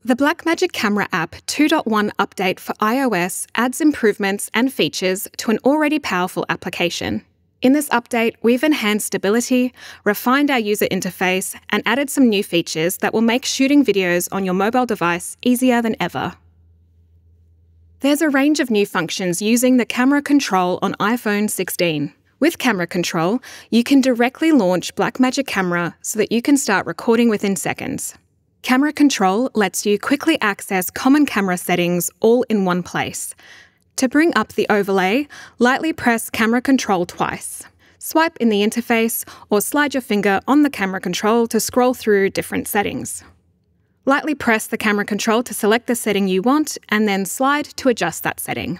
The Blackmagic Camera app 2.1 update for iOS adds improvements and features to an already powerful application. In this update, we've enhanced stability, refined our user interface, and added some new features that will make shooting videos on your mobile device easier than ever. There's a range of new functions using the camera control on iPhone 16. With Camera Control, you can directly launch Blackmagic Camera so that you can start recording within seconds. Camera Control lets you quickly access common camera settings all in one place. To bring up the overlay, lightly press Camera Control twice. Swipe in the interface or slide your finger on the camera control to scroll through different settings. Lightly press the camera control to select the setting you want and then slide to adjust that setting.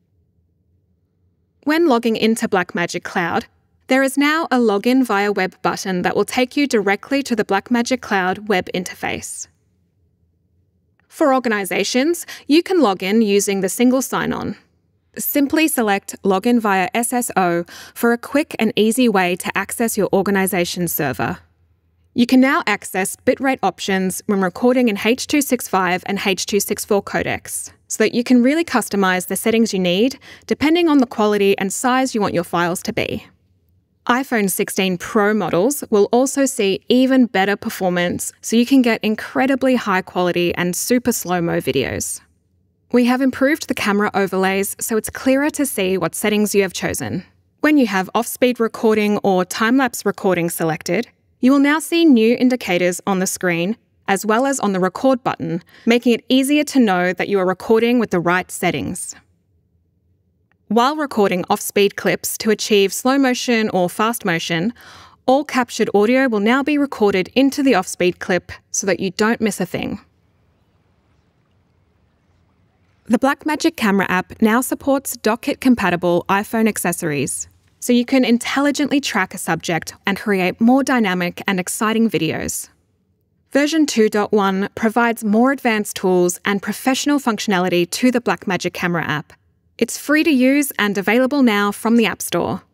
When logging into Blackmagic Cloud, there is now a Login via Web button that will take you directly to the Blackmagic Cloud web interface. For organizations, you can log in using the single sign-on. Simply select Login via SSO for a quick and easy way to access your organization's server. You can now access bitrate options when recording in H.265 and H.264 codecs, so that you can really customize the settings you need depending on the quality and size you want your files to be. iPhone 16 Pro models will also see even better performance, so you can get incredibly high quality and super slow-mo videos. We have improved the camera overlays so it's clearer to see what settings you have chosen. When you have off-speed recording or time-lapse recording selected, you will now see new indicators on the screen, as well as on the record button, making it easier to know that you are recording with the right settings. While recording off-speed clips to achieve slow motion or fast motion, all captured audio will now be recorded into the off-speed clip so that you don't miss a thing. The Blackmagic Camera app now supports dock-it-compatible iPhone accessories, so you can intelligently track a subject and create more dynamic and exciting videos. Version 2.1 provides more advanced tools and professional functionality to the Blackmagic Camera app. It's free to use and available now from the App Store.